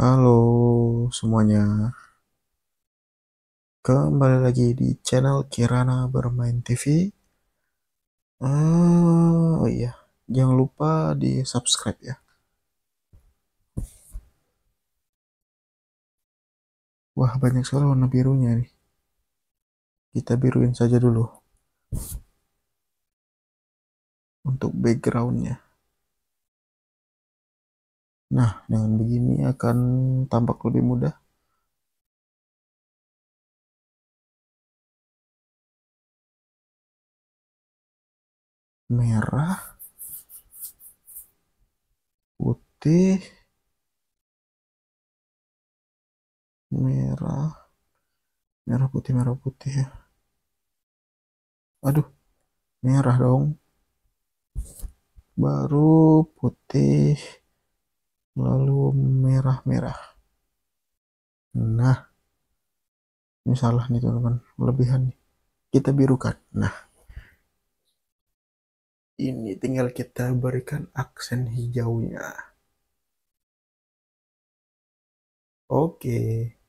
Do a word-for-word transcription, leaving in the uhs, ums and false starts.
Halo semuanya, kembali lagi di channel Kirana Bermain T V. Oh iya, jangan lupa di subscribe ya. Wah, banyak sekali warna birunya nih. Kita biruin saja dulu untuk backgroundnya. Nah, dengan begini akan tampak lebih mudah. Merah, putih, merah, merah putih, merah putih ya. Aduh, merah dong. Baru putih, lalu merah-merah. Nah, ini salah nih teman-teman, lebihan nih. Kita birukan. Nah, ini tinggal kita berikan aksen hijaunya. Oke.